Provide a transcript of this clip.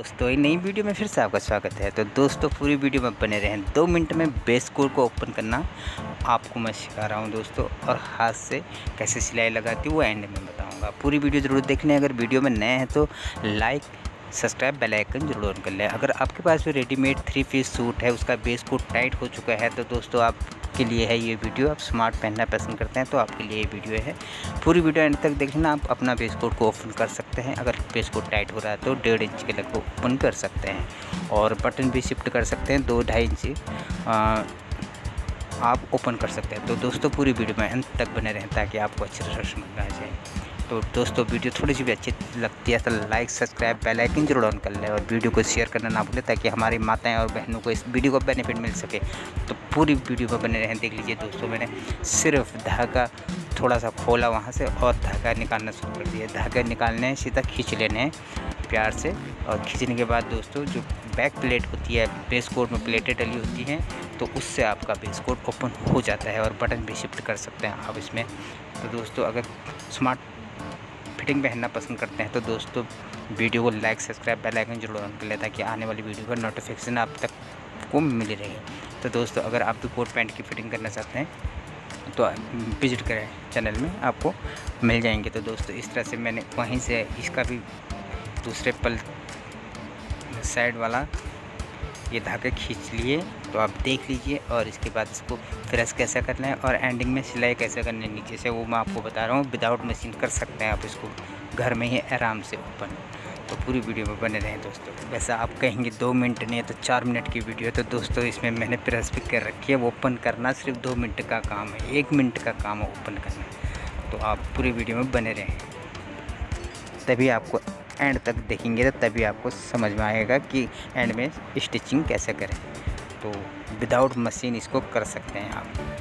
दोस्तों एक नई वीडियो में फिर से आपका स्वागत है। तो दोस्तों पूरी वीडियो में बने रहें। 2 मिनट में बेस कोड को ओपन करना आपको मैं सिखा रहा हूं दोस्तों, और हाथ से कैसे सिलाई लगाती हूँ वो एंड में बताऊंगा। पूरी वीडियो ज़रूर देख लें। अगर वीडियो में नए हैं तो लाइक सब्सक्राइब बेल आइकन जरूर ऑन कर लें। अगर आपके पास भी रेडीमेड 3 पीस सूट है, उसका बेस कोड टाइट हो चुका है, तो दोस्तों आपके लिए है ये वीडियो। आप स्मार्ट पहनना पसंद करते हैं तो आपके लिए ये वीडियो है। पूरी वीडियो एंड तक देख लेना। आप अपना बेस कोड को ओपन कर सकते हैं। अगर बेस कोड टाइट हो रहा है तो 1.5 इंच के लगभग ओपन कर सकते हैं, और बटन भी शिफ्ट कर सकते हैं। 2-2.5 इंच आप ओपन कर सकते हैं। तो दोस्तों पूरी वीडियो में अंत तक बने रहें ताकि आपको अच्छी तरह समझ में आ जाए। तो दोस्तों वीडियो थोड़ी सी भी अच्छी लगती है तो लाइक सब्सक्राइब बेल आइकन जरूर ऑन कर लें, और वीडियो को शेयर करना ना भूलें ताकि हमारी माताएं और बहनों को इस वीडियो का बेनिफिट मिल सके। तो पूरी वीडियो में बने रहें। देख लीजिए दोस्तों, मैंने सिर्फ धागा थोड़ा सा खोला वहाँ से और धागा निकालना शुरू कर दिया। धागा निकालने हैं, सीधा खींच लेने हैं प्यार से, और खींचने के बाद दोस्तों जो बैक प्लेट होती है, बेस कोड में प्लेटें डली होती हैं, तो उससे आपका बेस कोड ओपन हो जाता है, और बटन भी शिफ्ट कर सकते हैं आप इसमें। तो दोस्तों अगर स्मार्ट फिटिंग पहनना पसंद करते हैं तो दोस्तों वीडियो को लाइक सब्सक्राइब बेल आइकन जरूर ऑन कर लें ताकि आने वाली वीडियो का नोटिफिकेशन आप तक को मिली रहे। तो दोस्तों अगर आप भी कोट पैंट की फिटिंग करना चाहते हैं तो विजिट करें चैनल में, आपको मिल जाएंगे। तो दोस्तों इस तरह से मैंने वहीं से इसका भी दूसरे पल साइड वाला ये धागे खींच लिए। तो आप देख लीजिए, और इसके बाद इसको प्रेस कैसे करना है और एंडिंग में सिलाई कैसे करनी है नीचे से, वो मैं आपको बता रहा हूँ। विदाउट मशीन कर सकते हैं आप इसको घर में ही आराम से ओपन। तो पूरी वीडियो में बने रहें दोस्तों। वैसा आप कहेंगे 2 मिनट नहीं है तो 4 मिनट की वीडियो है, तो दोस्तों इसमें मैंने प्रेस भी कर रखी है। वो ओपन करना सिर्फ 2 मिनट का काम है, 1 मिनट का काम है ओपन करना। तो आप पूरी वीडियो में बने रहें, तभी आपको एंड तक देखेंगे तो तभी आपको समझ में आएगा कि एंड में स्टिचिंग कैसे करें। तो विदाउट मशीन इसको कर सकते हैं आप।